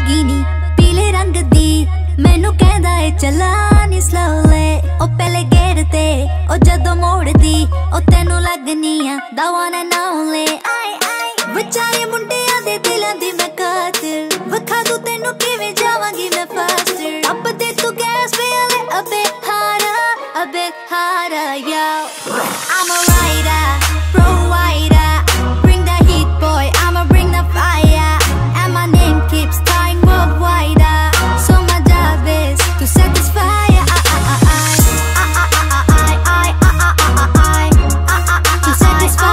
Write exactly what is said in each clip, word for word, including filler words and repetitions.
Lamborghini पीले रंग दी मैनू कहदा है चला नी slowly ओ पहले गेट ते ओ जदों मोड़दी ओ तेनू लगनी आ the one and only आई आई विचारे मुंडियां दे दिलां दी मैं कातिल वखा दूं तेनू किवें जावांगी मैं faster अब दे तू गैस पे आले a bit harder a bit harder yo I'm a rider provider bring the heat boy I'ma bring the fire and my name keeps dying worldwide so my job is to satisfy to satisfy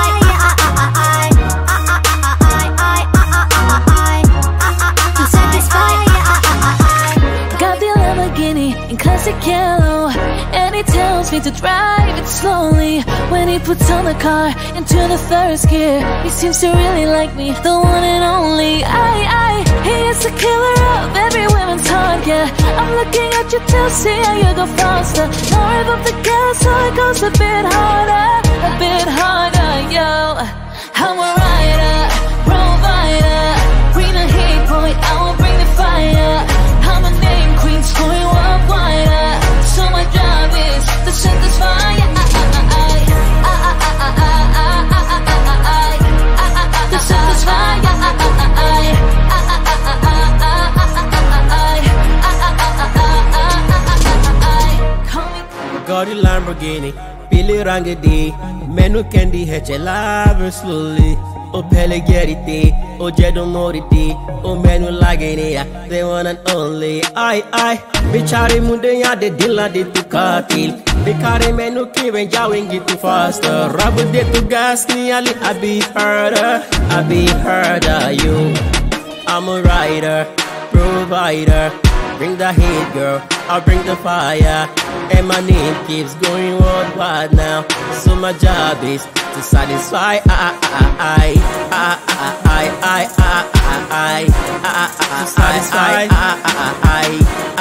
to satisfy got the Lamborghini in classic yellow and he tells me to drive it slowly when he puts on the car into the first gear he seems to really like me the one and only I I he is the killer of every woman's heart yeah I'm looking at you to see how you go faster now rev up the gas so it goes a bit harder a bit harder yo I'm a rider provider bring the heat boy I will bring the fire I'm a name queen scoring worldwide so my job is to satisfy to satisfy Got a Lamborghini पीले रंग दी मैनू कहंदी है चला वे slowly ओ पहले gate ते ओ जदों मोड़दी ओ मैनू लगनी आ the one and only आई आई बेचारे मुंडियां दे दिलां दे तू कातिल बेकारे मैनू किवें जावेंगी तू faster रब दे तू गैस नी आली I be harder I be harder you I'm a rider provider bring the heat girl I'll bring the fire and my name keeps going worldwide now so my job is to satisfy I I I I I I I I I I I I I I